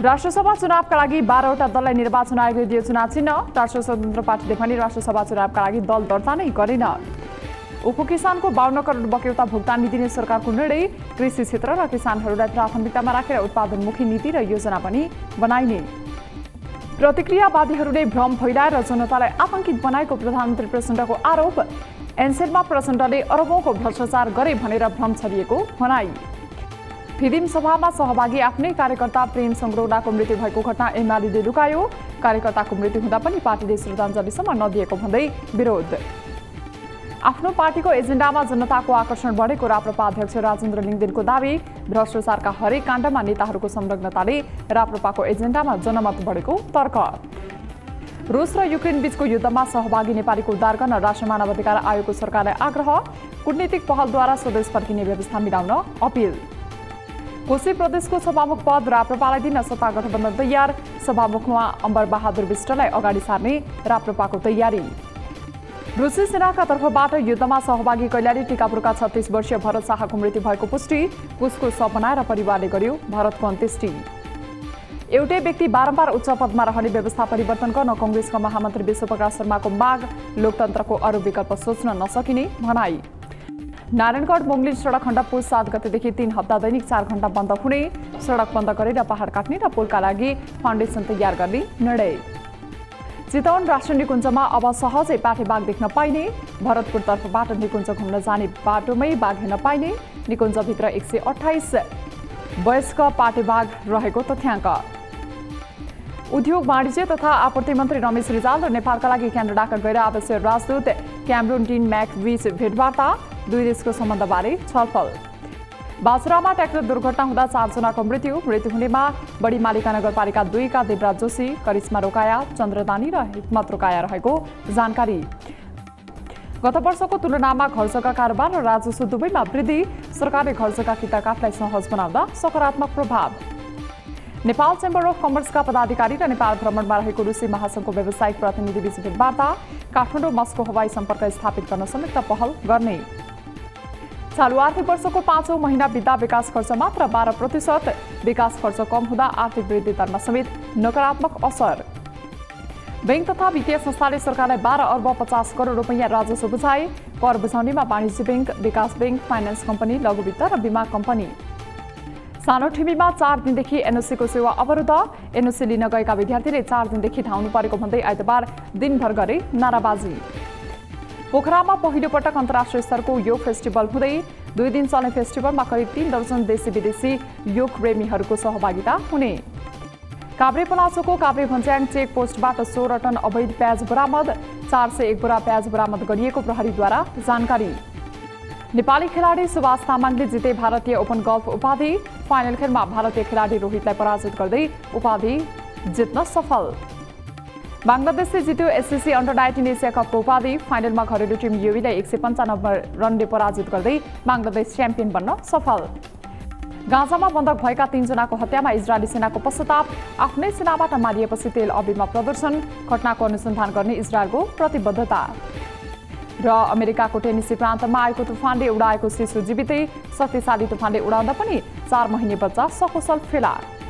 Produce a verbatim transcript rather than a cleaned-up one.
राष्ट्रसभा चुनावका लागि बाह्रवटा दललाई निर्वाचन आयोगले दियो चुनाव चिन्ह। राष्ट्रिय स्वतन्त्र पार्टीले पनि राष्ट्रसभा चुनावका लागि दल दर्ता नै गरेन। उप किसानको बाहन्न करोड बक्यौता भुक्तानी दिने सरकारको निर्णय। कृषि क्षेत्र र किसानहरूलाई प्राथमिकतामा राखेर उत्पादनमुखी नीति र योजना पनि बनाइने। प्रतिक्रियावादीहरूले भ्रम फैलाएर जनतालाई आतंकित बनाएको प्रधानमन्त्री प्रचण्डको आरोप। एनसेलमा प्रचण्डले अरबौंको भ्रष्टाचार गरे भनेर भ्रम छरिएको भनाई। फिदिम सभामा सहभागी आफ्नै कार्यकर्ता प्रेम संग्रौलाको मृत्यु भएको घटना एमाले लुकायो। कार्यकर्ताको मृत्यु हुँदा पनि पार्टीले श्रद्धाञ्जलीसम्म नदिएको भन्दै विरोध। आफ्नो पार्टीको एजेन्डामा जनताको आकर्षण बढेको राप्रपा अध्यक्ष राजेन्द्र लिङ्गदेनको दावी। भ्रष्टाचारका हरेक काण्डमा नेताहरूको संलग्नताले राप्रपाको एजेन्डामा जनमत बढेको तर्क। रुस र युक्रेन बीचको युद्धमा सहभागी नेपालीको उद्धार गर्न राष्ट्रिय मानवाधिकार आयोगको सरकारलाई आग्रह। कूटनीतिक पहलद्वारा स्वदेश फर्किने व्यवस्था मिलाउन अपिल। कोशी प्रदेशको सभामुख पद राप्रपालाई दिन सत्ता गठबन्धन तयार। सभामुखमा अम्बर बहादुर विष्टलाई अगाडि सार्ने राप्रपाको तयारी। रुसी सेनाका तर्फबाट युद्धमा सहभागी कैलाली टिकापुरका छत्तीस वर्षीय भरत शाहको मृत्यु भएको पुष्टि। कुसको शव बनाएर परिवारले गर्यो भरतको अन्त्येष्टि। एउटै व्यक्ति बारम्बार उच्च पदमा रहने व्यवस्था परिवर्तन गर्न कङ्ग्रेसका महामन्त्री विश्वप्रकाश शर्माको माग। लोकतन्त्रको अरू विकल्प सोच्न नसकिने भनाई। नारायणगढ मुङ्गलिन सडक खण्ड पुस सात गतेदेखि तीन हप्ता दैनिक चार घण्टा बन्द हुने। सडक बन्द गरेर पहाड काट्ने र पुलका लागि फाउन्डेसन तयार गर्ने निर्णय। चितवन राष्ट्रिय निकुञ्जमा अब सहजै पाठे बाघ देख्न पाइने। भरतपुर तर्फबाट निकुञ्ज घुम्न जाने बाटोमै बाघ हेर्न पाइने। निकुञ्जभित्र एक सय अठाइस वयस्क पाटे बाघ रहेको तथ्याङ्क। उद्योग वाणिज्य तथा आपूर्ति मन्त्री रमेश रिजाल र नेपालका लागि क्यानाडाका गैर आवासीय राजदूत क्यामरुन डिन म्याकबीच भेटवार्ता। दुई देशको सम्बन्धबारे छलफल। बाजुरामा ट्र्याक्टर दुर्घटना हुँदा चारजनाको मृत्यु। मृत्यु हुनेमा बढी मालिका नगरपालिका दुईका देवराज जोशी, करिश्मा रोकाया, चन्द्रदानी र हिक्मत रोकाया रहेको जानकारी। गत वर्षको तुलनामा घर जग्गा कारोबार र राजस्व दुवैमा वृद्धि। सरकारले घर जग्गा किता काटलाई सहज बनाउँदा सकारात्मक प्रभाव। नेपाल चेम्बर अफ कमर्सका पदाधिकारी र नेपाल भ्रमणमा रहेको रुसी महासङ्घको व्यावसायिक प्रतिनिधिबीच भेटवार्ता। काठमाडौँ मस्को हवाई सम्पर्क स्थापित गर्न संयुक्त पहल गर्ने। चालु आर्थिक वर्षको पाँचौं महिना बित्दा विकास खर्च मात्र बाह्र प्रतिशत। विकास खर्च कम हुँदा आर्थिक वृद्धि दरमा समेत नकारात्मक असर। बैंक तथा वित्तीय संस्थाले सरकारलाई बाह्र अर्ब पचास करोड रुपियाँ राजस्व बुझाए। कर बुझाउनेमा वाणिज्य बैंक, विकास बैंक, फाइनान्स कम्पनी, लघु वित्त र बीमा कम्पनी। सानो ठिमीमा चार दिनदेखि एनओसीको सेवा अवरुद्ध। एनओसी लिन गएका विद्यार्थीले चार दिनदेखि धाउनु परेको भन्दै आइतबार दिनभर गरे नाराबाजी। पोखरामा पहिलो पटक अन्तर्राष्ट्रिय स्तरको योग फेस्टिभल हुँदै। दुई दिन चल्ने फेस्टिभलमा करिब तीन दर्जन देशी विदेशी योग प्रेमीहरूको सहभागिता हुने। काभ्रे पलाचोको काभ्रे भन्ज्याङ चेक पोस्टबाट सोह्र टन अवैध प्याज बरामद। चार सय एक बोरा प्याज बरामद गरिएको प्रहरीद्वारा जानकारी। नेपाली खेलाडी सुभाष तामाङले जिते भारतीय ओपन गल्फ उपाधि। फाइनल खेलमा भारतीय खेलाडी रोहितलाई पराजित गर्दै उपाधि जित्न सफल। बङ्गलादेशले जित्यो एससिसी अन्डर नाइन्टिन एसिया कपको उपाधि। फाइनलमा घरेलु टिम युवीलाई एक सय पन्चानब्बे रनले पराजित गर्दै बङ्गलादेश च्याम्पियन बन्न सफल। गाजामा बन्धक भएका तीनजनाको हत्यामा इजरायली सेनाको पश्चाताप। आफ्नै सेनाबाट मारिएपछि तेल अभिमा प्रदर्शन। घटनाको अनुसन्धान गर्ने इजरायलको प्रतिबद्धता। र अमेरिकाको टेनेसी प्रान्तमा आएको तुफानले उडाएको शिशु जीवितै। शक्तिशाली तुफानले उडाउँदा पनि चार महिने बच्चा सकुशल फेला।